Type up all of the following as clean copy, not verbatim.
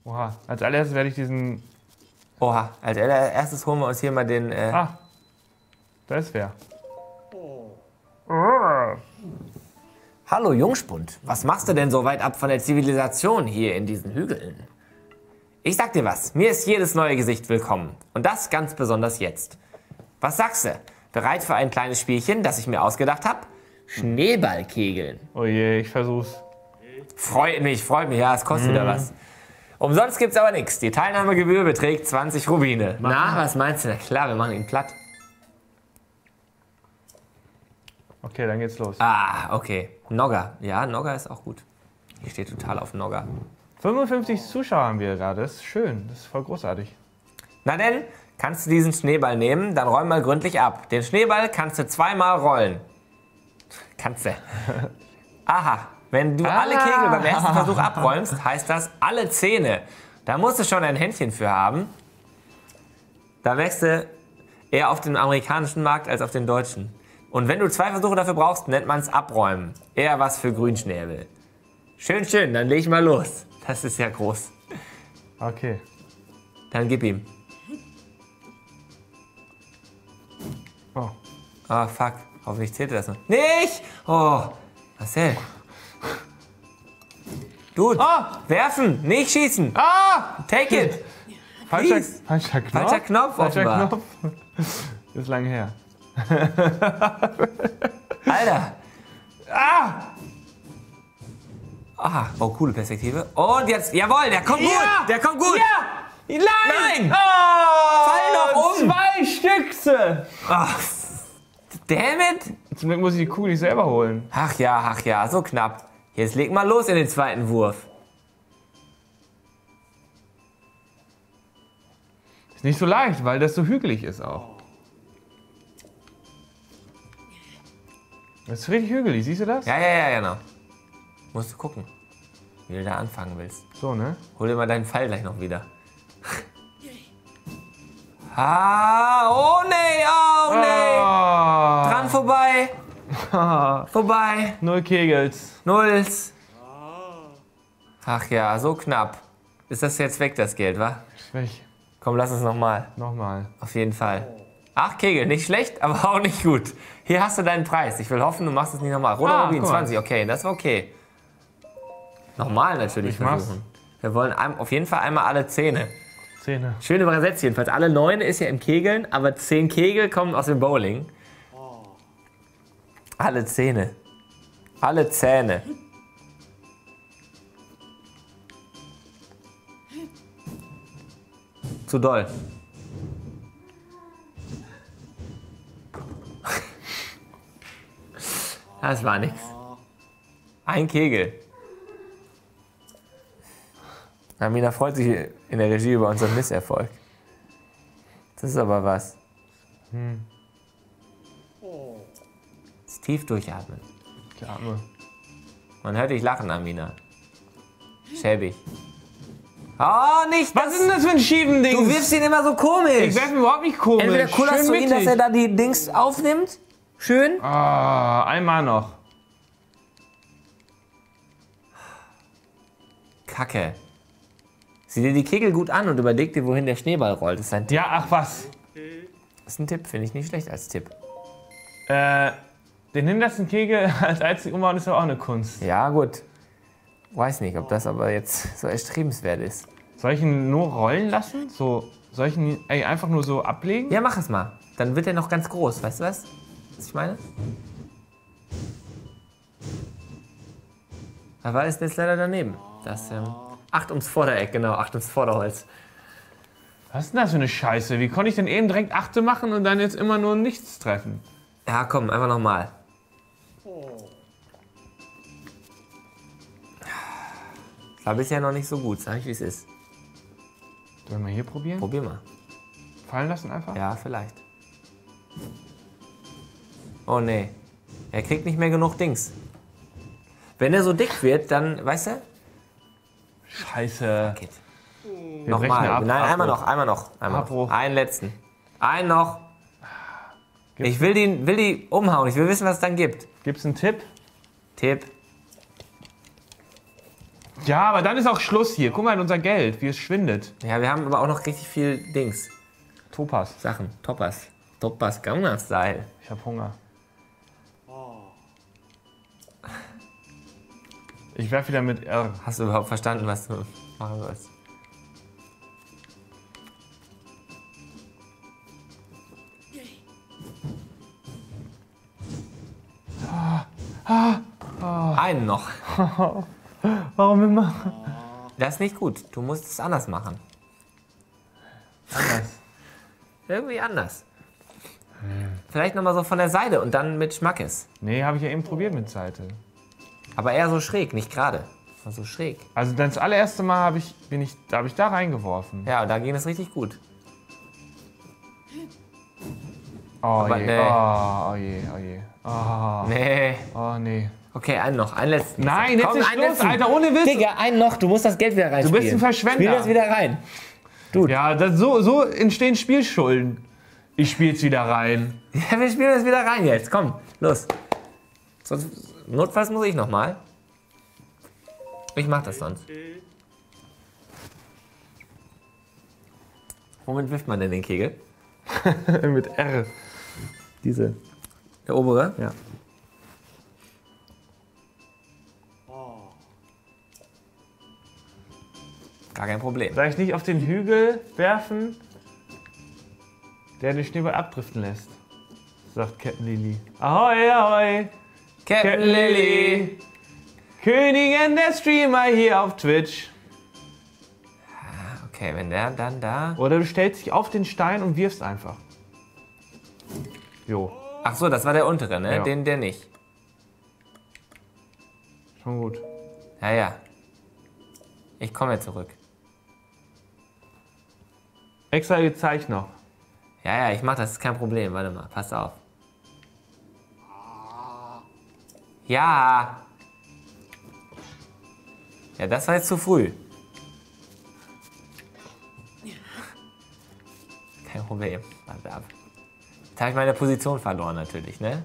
Oha, als allererstes werde ich diesen... Oha, als erstes holen wir uns hier mal den... Ah, da ist wer. Hallo Jungspund, was machst du denn so weit ab von der Zivilisation hier in diesen Hügeln? Ich sag dir was, mir ist jedes neue Gesicht willkommen. Und das ganz besonders jetzt. Was sagst du? Bereit für ein kleines Spielchen, das ich mir ausgedacht habe? Schneeballkegeln. Oh je, ich versuch's. Freut mich, ja, es kostet wieder was. Umsonst gibt's aber nichts. Die Teilnahmegebühr beträgt 20 Rubine. Na, was meinst du? Na klar, wir machen ihn platt. Okay, dann geht's los. Ah, okay. Nogga. Ja, Nogga ist auch gut. Ich stehe total auf Nogga. 55 Zuschauer haben wir gerade. Das ist schön. Das ist voll großartig. Na denn, kannst du diesen Schneeball nehmen, dann räum mal gründlich ab. Den Schneeball kannst du zweimal rollen. Kannst du. Aha. Wenn du alle Kegel beim ersten Versuch abräumst, heißt das alle Zähne. Da musst du schon ein Händchen für haben. Da wächst du eher auf dem amerikanischen Markt als auf den deutschen. Und wenn du 2 Versuche dafür brauchst, nennt man es abräumen. Eher was für Grünschnäbel. Schön, schön, dann leg ich mal los. Das ist ja groß. Okay. Dann gib ihm. Oh. Ah, fuck. Hoffentlich zählt das noch. Nicht! Oh, Marcel. Dude, werfen, nicht schießen. Take it. Falscher Please. Knopf. Falscher Knopf, Falscher offenbar. Knopf. Das ist lange her. Alter. Oh, coole Perspektive. Und jetzt, jawohl, der kommt gut. Der kommt gut. Ja! Nein! Fall doch um. 2 Stückse! Ach, damn it. Zum Glück muss ich die Kugel nicht selber holen. Ach ja, so knapp. Jetzt leg mal los in den zweiten Wurf. Ist nicht so leicht, weil das so hügelig ist auch. Das ist richtig hügelig, siehst du das? Ja, genau. Musst du gucken, wie du da anfangen willst. So, ne? Hol dir mal deinen Pfeil gleich noch wieder. Oh nee. Dran vorbei. Vorbei. 0 Kegels. Nulls. Ach ja, so knapp. Ist das jetzt weg, das Geld, wa? Schwäch. Komm, lass uns nochmal. Nochmal. Auf jeden Fall. 8 Kegel, nicht schlecht, aber auch nicht gut. Hier hast du deinen Preis. Ich will hoffen, du machst es nicht nochmal. Roter Rubin, guck mal. 20, okay, das war okay. Nochmal natürlich versuchen. Wir wollen auf jeden Fall einmal alle Zähne. Zähne. Schön übersetzt jedenfalls. Alle 9 ist ja im Kegeln, aber 10 Kegel kommen aus dem Bowling. Alle Zähne. Alle Zähne. Zu doll. Das war nix. Ein Kegel. Amina freut sich in der Regie über unseren Misserfolg. Das ist aber was. Jetzt tief durchatmen. Ich atme. Man hört dich lachen, Amina. Schäbig. Oh, nicht Was ist denn das für ein schiefen Ding? Du wirfst ihn immer so komisch. Ich werfe ihn überhaupt nicht komisch. Entweder kullerst du Schön ihn, dass mittig. er da die Dings aufnimmt. Schön. Einmal noch. Kacke. Sieh dir die Kegel gut an und überleg dir, wohin der Schneeball rollt. Das ist ein Tipp. Ja, ach was. Das ist ein Tipp, finde ich nicht schlecht als Tipp. Den hintersten Kegel als einzig umbauen ist aber auch eine Kunst. Ja, gut. Weiß nicht, ob das aber jetzt so erstrebenswert ist. Soll ich ihn nur rollen lassen? Soll ich ihn einfach nur so ablegen? Ja, mach es mal. Dann wird er noch ganz groß. Weißt du was ich meine? Aber ist jetzt leider daneben. Das, acht ums Vordereck, genau. 8 ums Vorderholz. Was ist denn das für eine Scheiße? Wie konnte ich denn eben direkt 8 machen und dann jetzt immer nur nichts treffen? Ja, komm, einfach nochmal. Das war bisher noch nicht so gut. Sag ich, wie es ist. Sollen wir hier probieren? Probier mal. Fallen lassen einfach? Ja, vielleicht. Oh nee. Er kriegt nicht mehr genug Dings. Wenn er so dick wird, dann, weißt du? Scheiße. Geht. Wir Nochmal. brechen ab. Nein, Abbruch. einmal noch. Abbruch. Einen letzten. Einen noch. Ich will die umhauen. Ich will wissen, was es dann gibt. Gibt's einen Tipp? Tipp. Ja, aber dann ist auch Schluss hier. Guck mal, unser Geld, wie es schwindet. Ja, wir haben aber auch noch richtig viel Dings. Topas. Sachen. Topas Gangnam Style. Ich hab Hunger. Ich werf wieder mit R. Hast du überhaupt verstanden, was du machen willst? Einen noch. Warum immer? Das ist nicht gut. Du musst es anders machen. Anders. Irgendwie anders. Vielleicht nochmal so von der Seite und dann mit Schmackes. Nee, habe ich ja eben probiert mit Seite. Aber eher so schräg, nicht gerade. So schräg. Also das allererste Mal habe ich da reingeworfen. Ja, und da ging es richtig gut. Oh Aber je, nee. oh je, oh je. Oh, Nee. oh nee. Okay, einen noch. Einen letzten. Nein, jetzt Komm, ist einen Schluss, letzten. Alter, ohne Witz. Digga, einen noch. Du musst das Geld wieder reinspielen. Du bist ein Verschwender. Spiel das wieder rein. Ja, so entstehen Spielschulden. Ich spiel's wieder rein. Ja, wir spielen das wieder rein jetzt. Komm, los. Sonst, notfalls muss ich nochmal. Ich mach das sonst. Womit wirft man denn den Kegel? Mit R. Diese. Der obere? Ja. Gar kein Problem. Soll ich nicht auf den Hügel werfen, der den Schneeball abdriften lässt? Sagt Captain Lily. Ahoi, ahoi. Captain Lily. Königin der Streamer hier auf Twitch. Okay, wenn der dann da... Oder du stellst dich auf den Stein und wirfst einfach. Jo, Ach so, das war der untere, ne? Ja. Den, der nicht. schon gut. Ja, ja. Ich komme jetzt zurück. Extra gezeigt noch. Ja, ja, ich mach das, ist kein Problem. Warte mal, pass auf. Ja. Ja, das war jetzt zu früh. Kein Problem. Warte ab. Jetzt habe ich meine Position verloren natürlich, ne?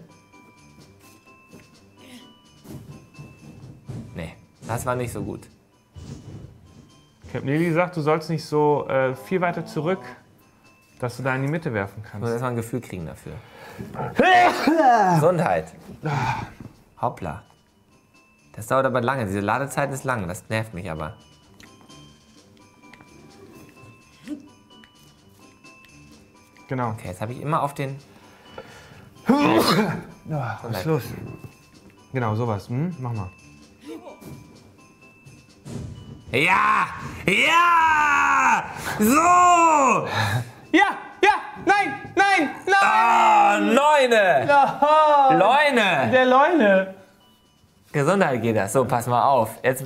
Nee, das war nicht so gut. Captain Lily sagt, du sollst nicht so viel weiter zurück, dass du da in die Mitte werfen Ich muss kannst. erstmal ein Gefühl kriegen dafür. Gesundheit. Hoppla. Das dauert aber lange. Diese Ladezeit ist lang. Das nervt mich aber. Genau. Okay, jetzt habe ich immer auf den... Ja, was ist los? Genau, sowas. Mach mal. Ja! Ja! So! Ja, ja, nein, nein, nein! Ah, Leune! Oh, Leune! der Leune. Gesundheit geht das. So, pass mal auf. Jetzt...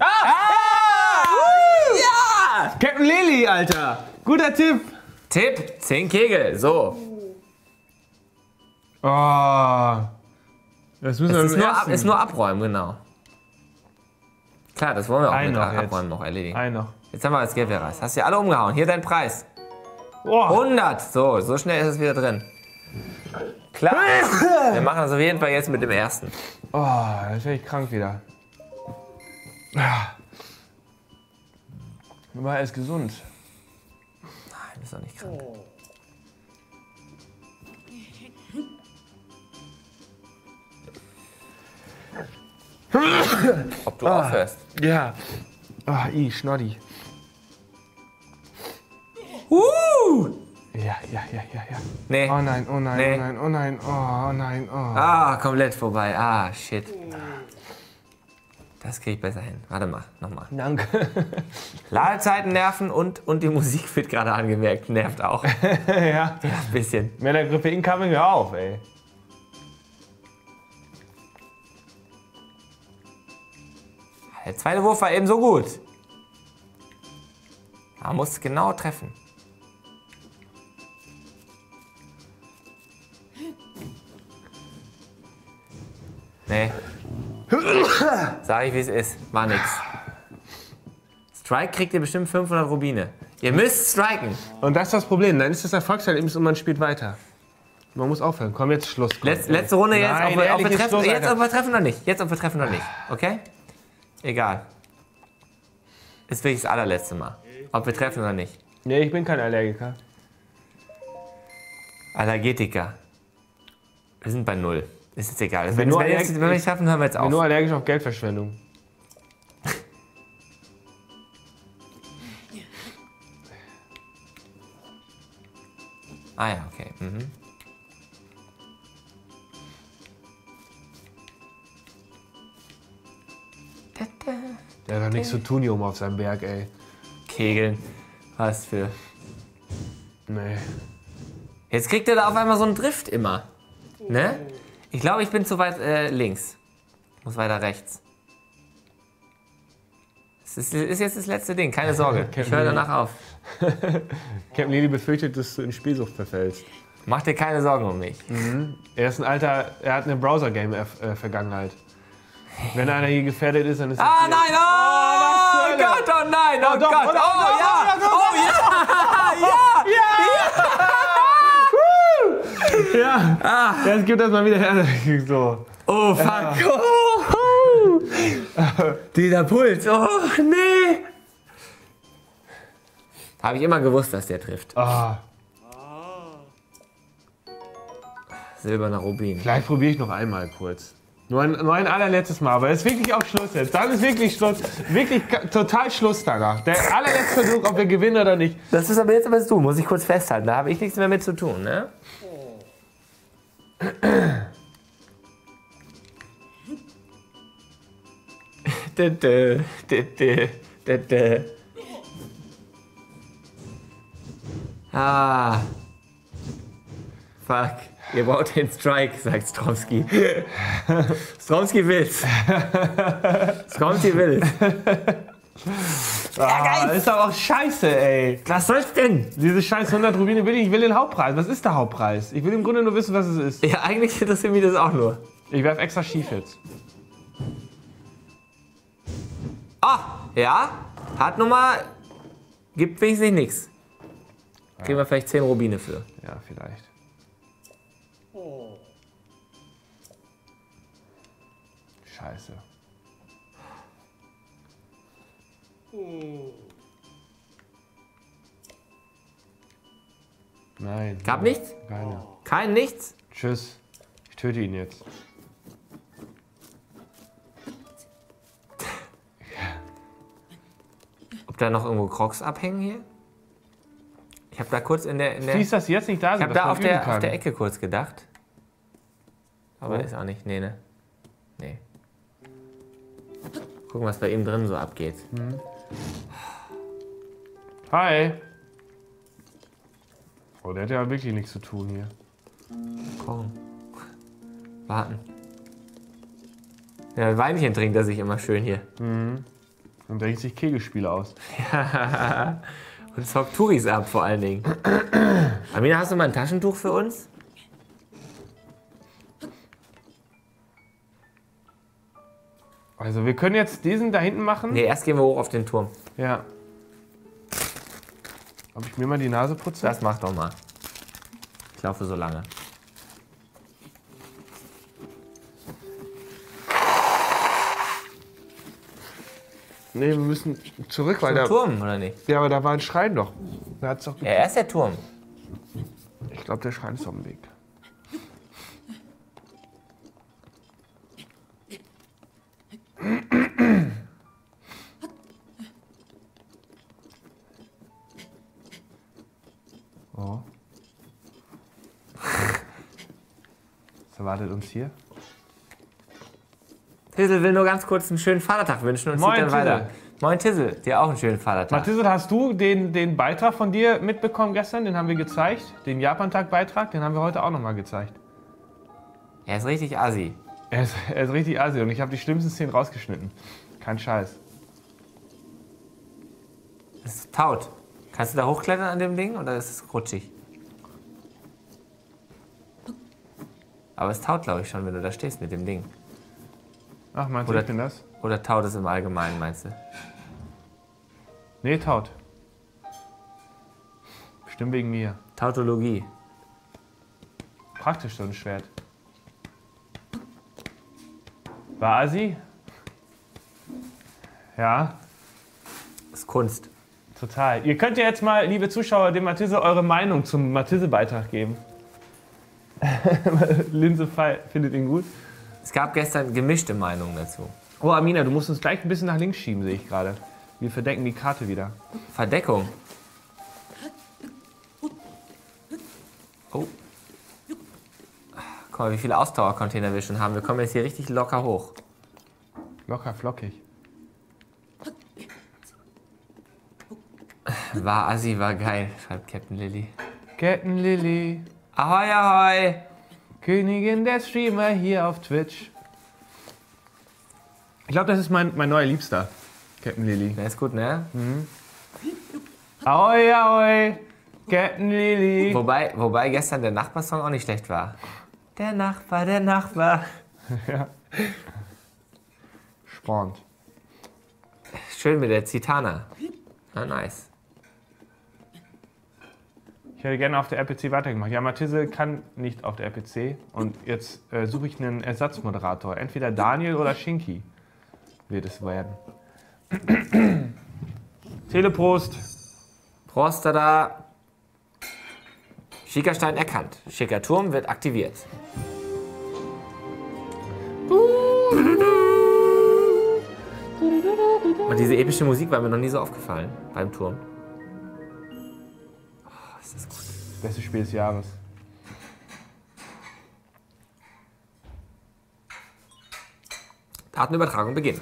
Ja! Captain Lily, Alter. Guter Tipp. Tipp, 10 Kegel. So. Oh. Das müssen wir Es beim ersten. ist nur abräumen, genau. Klar, das wollen wir auch Ein mit noch jetzt. abräumen noch erledigen. Ein noch. Jetzt haben wir das Geld wieder raus. Hast du alle umgehauen. Hier dein Preis. Oh. 100. So schnell ist es wieder drin. Klar. Wir machen das auf jeden Fall jetzt mit dem ersten. Oh, jetzt werde ich krank wieder. Aber er ist gesund. Nein, ist doch nicht krank. Ob du aufhörst. Ja. Ah, Schnoddy. Ja. Nee. Oh nein, oh nein, Nee. oh nein, oh nein, oh nein, oh. Ah, komplett vorbei. Ah, shit. Das kriege ich besser hin. Warte mal, nochmal. Danke. Ladezeiten nerven und die Musik wird gerade angemerkt. Nervt auch. Ja. Ein bisschen. Männergrippe incoming, hör auf, ey. Der zweite Wurf war eben so gut. Man muss genau treffen. Nee. Sag ich, wie es ist. War nix. Strike kriegt ihr bestimmt 500 Rubine. Ihr müsst striken. Und das ist das Problem, dann ist das Erfolgserlebnis und man spielt weiter. Man muss aufhören. Komm, jetzt Schluss. Komm. Letzte Runde jetzt. Nein, Ob wir ehrlich, jetzt treffen, Schluss, jetzt Alter. ob wir treffen oder nicht. Jetzt ob wir treffen oder nicht. Okay? Egal. ist wirklich das allerletzte Mal. Ob wir treffen oder nicht. Nee, ich bin kein Allergiker. Allergetiker. Wir sind bei 0. Ist jetzt egal. Wenn wir nicht schaffen, hören wir jetzt Ich bin auf. nur allergisch auf Geldverschwendung. Ah ja, okay. Mhm. Der hat doch nichts zu tun hier oben auf seinem Berg, ey. Kegeln. Was für... Nee. Jetzt kriegt er da auf einmal so einen Drift immer. Ne? Ich glaube, ich bin zu weit links. Muss weiter rechts. Es ist jetzt das letzte Ding, keine Sorge. Ich höre danach auf. Captain Lily befürchtet, dass du in Spielsucht verfällst. Mach dir keine Sorgen um mich. Er ist ein alter, er hat eine Browser-Game-Vergangenheit. Wenn einer hier gefährdet ist, dann ist Ah nein! Oh, Gott, oh nein! Oh doch, Gott! oder? Oh ja! Oh ja! Ja! Jetzt gibt das mal wieder her. So. Oh fuck! Oh. Dieser Puls! Oh nee! Habe ich immer gewusst, dass der trifft. Ah, Silberner Rubin. vielleicht probiere ich noch einmal kurz. Nur ein allerletztes Mal, aber es ist wirklich auch Schluss jetzt. Dann ist wirklich Schluss. Wirklich total Schluss danach. Der allerletzte Versuch, ob wir gewinnen oder nicht. Das ist aber jetzt was du, muss ich kurz festhalten. Da habe ich nichts mehr mit zu tun, ne? Ah. Fuck. Ihr braucht den Strike, sagt Stromski. Stromski will's. Stromski will's. Ah, ist aber auch scheiße, ey. Was soll's denn? Diese scheiß 100 Rubine will ich. Ich will den Hauptpreis. Was ist der Hauptpreis? Ich will im Grunde nur wissen, was es ist. Ja, eigentlich interessiert mich das auch nur. Ich werf extra schief jetzt. Ah, ja. Hartnummer gibt wenigstens nichts. Kriegen wir vielleicht 10 Rubine für. Ja, vielleicht. Scheiße. Nein. Gab nichts? Keine. Kein nichts? Tschüss. Ich töte ihn jetzt. Ob da noch irgendwo Crocs abhängen hier? Ich habe da kurz in der Siehst du, dass sie jetzt nicht da ich sind? habe dass da man auf üben kann? der Ecke kurz gedacht. Aber Wo? ist auch nicht. Nee, ne? Nee. Gucken, was bei ihm drin so abgeht. Hi. Oh, der hat ja wirklich nichts zu tun hier. Kochen. Warten. Ja, Weinchen trinkt er sich immer schön hier. Und denkt sich Kegelspiele aus. Und zockt Touris ab vor allen Dingen. Amina, hast du mal ein Taschentuch für uns? Also wir können jetzt diesen da hinten machen. Nee, erst gehen wir hoch auf den Turm. Ja. Ob ich mir mal die Nase putze? Das mach doch mal. Ich laufe so lange. Nee, wir müssen zurück, weil Zum da... Turm, oder nicht? Ja, aber da war ein Schrein doch. Da hat's doch Ja, er ist der Turm. Ich glaube, der Schrein ist auf dem Weg. Oh. Was erwartet uns hier? Tissel will nur ganz kurz einen schönen Vatertag wünschen und Moin, zieht dann weiter. Tissel. Moin Tissel, dir auch einen schönen Vatertag. Mathilde, hast du den Beitrag von dir mitbekommen gestern? Den haben wir gezeigt. Den Japan-Tag-Beitrag, den haben wir heute auch nochmal gezeigt. Er ist richtig assi. Er ist richtig assi und ich habe die schlimmsten Szenen rausgeschnitten. Kein Scheiß. Es ist taut. Kannst du da hochklettern an dem Ding oder ist es rutschig? Aber es taut, glaube ich, schon, wenn du da stehst mit dem Ding. Ach, meinst du, Oder- ich bin das? Oder taut es im Allgemeinen, meinst du? Nee, taut. Bestimmt wegen mir. Tautologie. Praktisch so ein Schwert. War assi? Ja. Das ist Kunst. Total. Ihr könnt ja jetzt mal, liebe Zuschauer, dem Matisse eure Meinung zum Matisse-Beitrag geben. Linse findet ihn gut. Es gab gestern gemischte Meinungen dazu. Oh, Amina, du musst uns gleich ein bisschen nach links schieben, sehe ich gerade. Wir verdecken die Karte wieder. Verdeckung. Oh. Guck mal, wie viele Ausdauercontainer wir schon haben. Wir kommen jetzt hier richtig locker hoch. Locker flockig. War assi, war geil, schreibt Captain Lilly. Captain Lilly, Ahoi, ahoi. Königin der Streamer hier auf Twitch. Ich glaube, das ist mein neuer Liebster, Captain Lilly. Der ist gut, ne? Ahoi, ahoi, Captain Lilly. Wobei gestern der Nachbarsong auch nicht schlecht war. Der Nachbar, der Nachbar. Ja. Spornt. Schön mit der Zitana. Ah, nice. Ich hätte gerne auf der RPC weitergemacht. Ja, Matisse kann nicht auf der RPC. Und jetzt suche ich einen Ersatzmoderator. Entweder Daniel oder Shinky wird es werden. Teleprost. Prost, da. Schickerstein erkannt. Schicker Turm wird aktiviert. Und diese epische Musik war mir noch nie so aufgefallen beim Turm. Oh, ist das gut. Bestes Spiel des Jahres. Datenübertragung beginnt.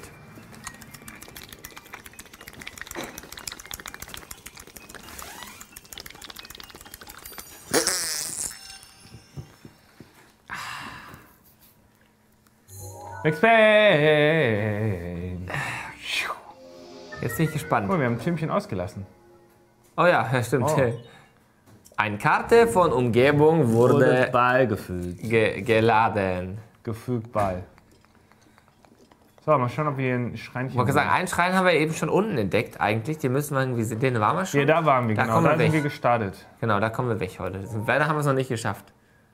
Max Payne. Jetzt bin ich gespannt. Oh, wir haben ein Filmchen ausgelassen. Oh ja, stimmt. Oh. Eine Karte von Umgebung wurde beigefügt. geladen. Gefügt bei. So, mal schauen, ob wir hier ein Schreinchen Ich wollte sagen, einen Schrein haben wir eben schon unten entdeckt eigentlich. Den müssen wir irgendwie, den waren wir schon. Ja, da waren wir, Da genau. kommen wir Da sind weg. wir gestartet. Genau, da kommen wir weg heute. Leider haben wir es noch nicht geschafft.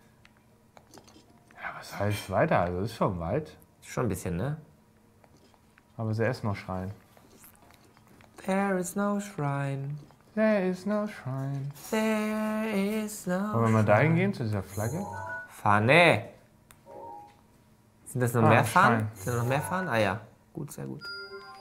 Ja, was heißt weiter? Also, das ist schon weit. Schon ein bisschen, ne? Aber sie erst noch schreien. There is no shrine. There is no shrine. There is no Wollen wir mal dahin gehen, zu dieser Flagge? Fahne. Sind das noch mehr Fahnen? Schrein. Sind da noch mehr Fahnen? Ah ja, gut, sehr gut.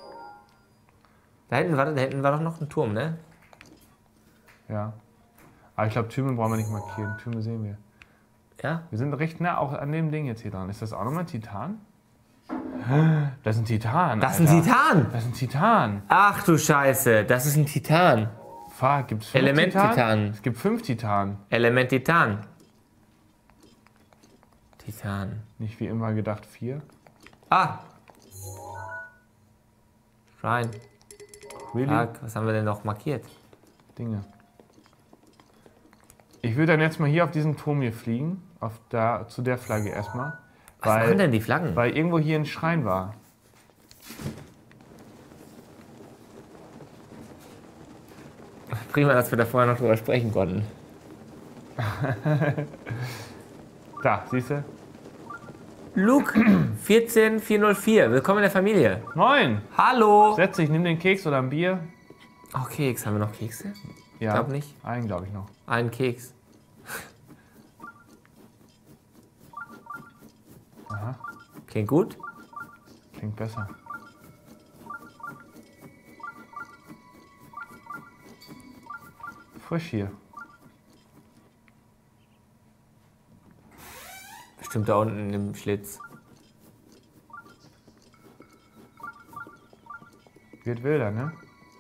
Da hinten war doch noch ein Turm, ne? Ja. Aber ich glaube, Türme brauchen wir nicht markieren. Türme sehen wir. Ja? Wir sind recht nah auch an dem Ding jetzt hier dran. Ist das auch nochmal ein Titan? Das ist ein Titan. Das ist Alter. ein Titan! Das ist ein Titan. Ach du Scheiße, das ist ein Titan. Fuck, gibt's 5 Element-Titan. Titanen? Es gibt 5 Titanen. Element Titan. Titan. Nicht wie immer gedacht 4. Ah! Shrine. Really? Fuck, was haben wir denn noch markiert? Dinge. Ich würde dann jetzt mal hier auf diesen Turm hier fliegen. Zu der Flagge erstmal. Was machen denn die Flaggen? Weil irgendwo hier ein Schrein war. Prima, dass wir da vorher noch drüber sprechen konnten. Da, siehst du? Luke 14404, willkommen in der Familie. Moin! Hallo! Setz dich, nimm den Keks oder ein Bier. Oh, Keks, haben wir noch Kekse? Ja, Glaub nicht. einen glaube ich noch. Einen Keks. Aha, Klingt gut? klingt besser. Frisch hier. Bestimmt da unten im Schlitz. Wird wilder, ne?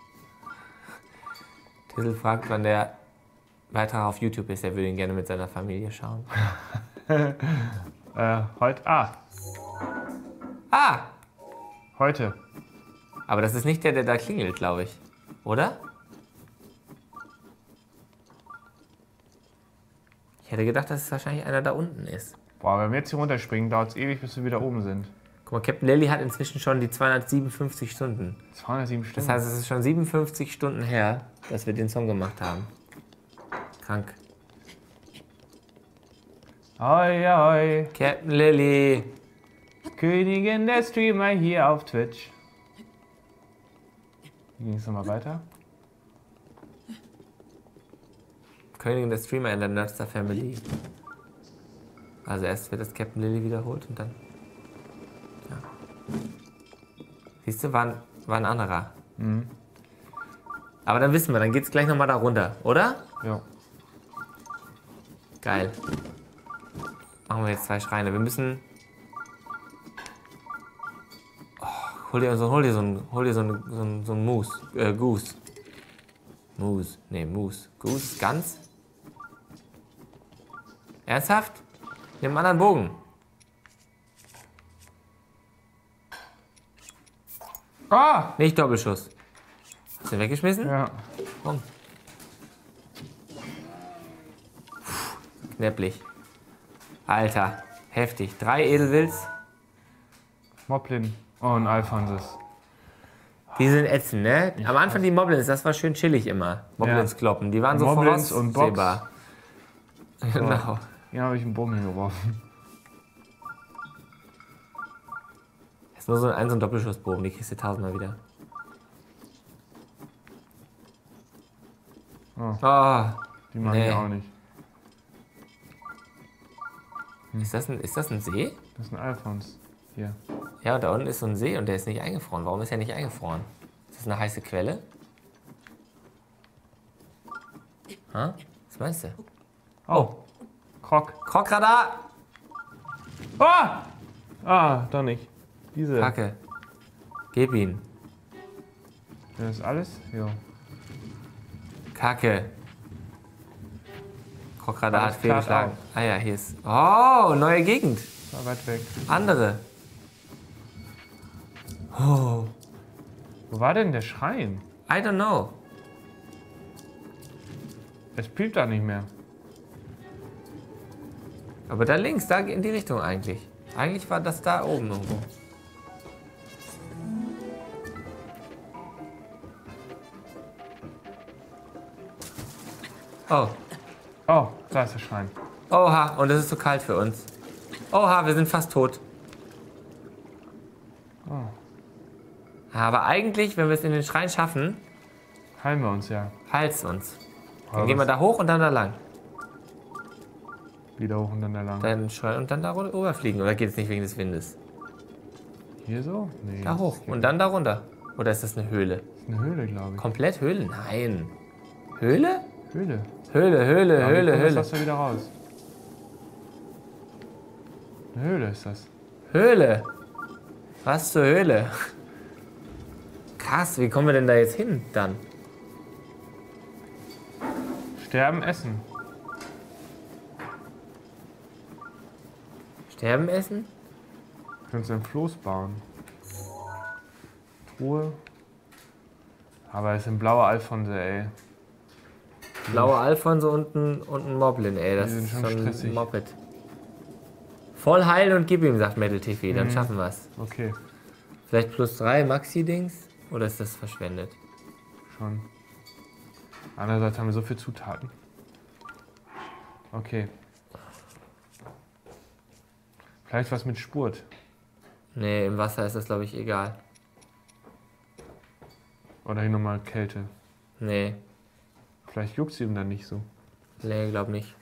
Tissel fragt, wann der Beitrag auf YouTube ist. Er würde ihn gerne mit seiner Familie schauen. Heute. Ah, Ah! heute. Aber das ist nicht der da klingelt, glaube ich. Oder? Ich hätte gedacht, dass es wahrscheinlich einer da unten ist. Boah, wenn wir jetzt hier runterspringen, dauert es ewig, bis wir wieder oben sind. Guck mal, Captain Lilly hat inzwischen schon die 257 Stunden. 207 Das Stunden. heißt, es ist schon 57 Stunden her, dass wir den Song gemacht haben. Krank. Hoi, hoi. Captain Lilly. Königin der Streamer hier auf Twitch. Wie ging es nochmal weiter? Königin der Streamer in der Nerdster Family. Also erst wird das Captain Lily wiederholt und dann... Ja. Siehst du, war ein anderer. Mhm. Aber dann wissen wir, dann geht's gleich nochmal da runter, oder? Ja. Geil. Machen wir jetzt 2 Schreine. Wir müssen... Oh, hol dir so ein Goose. Goose, ganz? Ernsthaft? Nimm einen anderen Bogen. Ah! Nicht Doppelschuss. Hast du den weggeschmissen? Ja. Komm. Knäpplich. Alter, heftig. 3 Edelwilds. Moblin und Alphonsus. Die sind ätzend, ne? Am Anfang die Moblins, das war schön chillig immer. Moblins kloppen, die waren so Moblins und Bobs. voraussehbar. Genau. Hier habe ich einen Bogen hingeworfen. Das ist nur so ein Doppelschussbogen, die kriegst du 1000-mal wieder. Oh, Die mag ich auch nicht. ist das ein See? Das ist ein Alphons. Hier. Ja, und da unten ist so ein See und der ist nicht eingefroren. Warum ist er nicht eingefroren? Ist das eine heiße Quelle? Ha? Was meinst du? Oh. Krog. Krogradar! Ah! Ah, doch nicht. Diese. Kacke. Gib ihn. Das ist alles? Ja. Kacke. Krogradar hat Alles klar fehlgeschlagen. Ah ja, hier ist... Oh, neue Gegend. War weit weg. Andere. Oh, Wo war denn der Schrein? I don't know. Es piept da nicht mehr. Aber da links, da in die Richtung eigentlich. Eigentlich war das da oben irgendwo. Oh. Oh, da ist der Schrein. Oha, und es ist so kalt für uns. Oha, wir sind fast tot. Oh. Aber eigentlich, wenn wir es in den Schrein schaffen, Heilen wir uns ja. heilt's uns. Dann Aber gehen wir was- da hoch und dann da lang. Wieder hoch und dann da lang. Dann Schrein und dann da rüberfliegen. Oder geht es nicht wegen des Windes? Hier so? Nee. Da hoch und dann da runter. Oder ist das eine Höhle? Das ist eine Höhle, glaube ich. Komplett Höhle? Nein. Höhle? Höhle. Höhle, Höhle, Aber wie Höhle, kommt Höhle. das da wieder raus? Eine Höhle ist das. Höhle. Was zur Höhle? Krass, wie kommen wir denn da jetzt hin dann? Sterben, essen. Sterben essen? Wir können uns ein Floß bauen. Truhe. Aber es sind blaue Alphonse, ey. Blaue Alfonso und ein Moblin, ey. Das Die sind ist schon schon ein stressig. Moped. Voll heilen und gib ihm, sagt Metal TV. Dann schaffen wir es. Okay, Vielleicht +3 Maxi-Dings? Oder ist das verschwendet? schon. Andererseits haben wir so viel Zutaten. Okay. Vielleicht was mit Spurt. Nee, im Wasser ist das, glaube ich, egal. Oder hier nochmal Kälte. Nee, Vielleicht juckt sie ihm dann nicht so. nee, glaub nicht.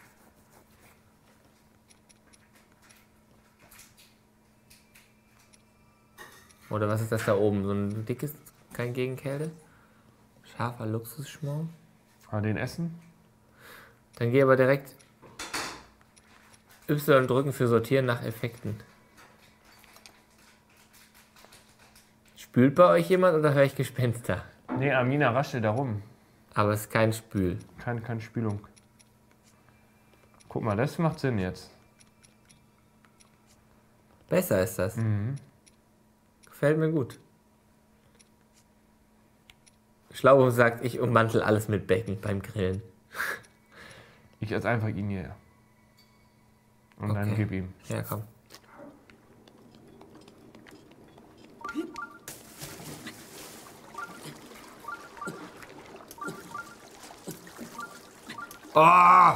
Oder was ist das da oben? So ein dickes, kein Gegenkälte? Scharfer Luxusschmau? Aber den essen? Dann geh aber direkt Y drücken für Sortieren nach Effekten. Spült bei euch jemand oder höre ich Gespenster? Nee, Amina raschelt da rum. Aber es ist kein Spül. Keine Spülung. Guck mal, das macht Sinn jetzt. Besser ist das. Gefällt mir gut. Schlau sagt, ich ummantel alles mit Becken beim Grillen. Ich esse einfach ihn hier. Und dann Okay. gib ihm. Ja, komm. Oh!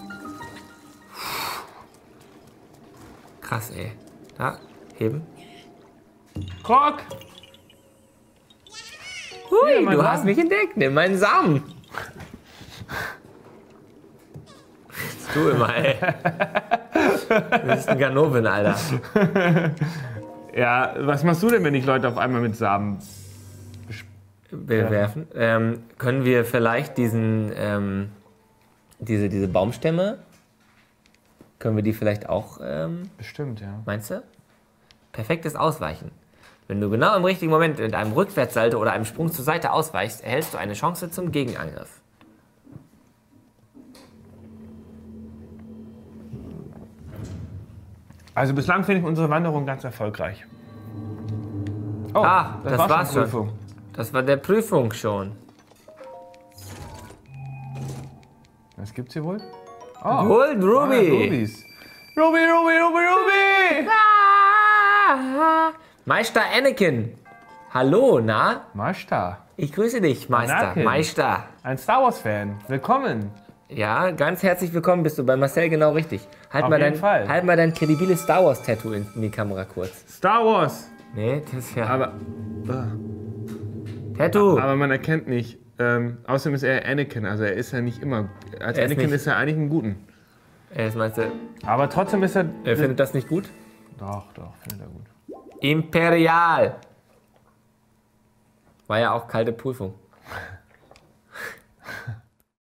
Krass, ey. Da, heben. Krog! Hui, mein du Samen. hast mich entdeckt. Nimm meinen Samen. Du immer, ey. Du bist ein Ganoven, Alter. Ja, was machst du denn, wenn ich Leute auf einmal mit Samen... Bewerfen. Können wir vielleicht diese Baumstämme, können wir die vielleicht auch, Bestimmt, ja. meinst du? Perfektes Ausweichen. Wenn du genau im richtigen Moment mit einem Rückwärtssalto oder einem Sprung zur Seite ausweichst, erhältst du eine Chance zum Gegenangriff. Also bislang finde ich unsere Wanderung ganz erfolgreich. Oh, Das war's schon. Prüfung. Das war der Prüfung schon. Was gibt's hier wohl? Oh, Gold Ruby! Rubis. Ruby! Meister Anakin! Hallo, na? Meister, Ich grüße dich, Meister. Anakin. Meister. ein Star Wars-Fan. Willkommen. Ja, ganz herzlich willkommen, bist du bei Marcel genau richtig. Halt, Auf mal jeden dein, Fall. halt mal dein kredibiles Star Wars Tattoo in die Kamera kurz. Star Wars. Nee, das ist ja... Aber Tattoo! man erkennt nicht. Außerdem ist er Anakin, also er ist ja nicht immer. Als Er ist Anakin nicht- ist er eigentlich ein Guten. Das meinst du, Aber trotzdem ist er. er findet das nicht gut? Doch, findet er gut. Imperial! War ja auch kalte Prüfung.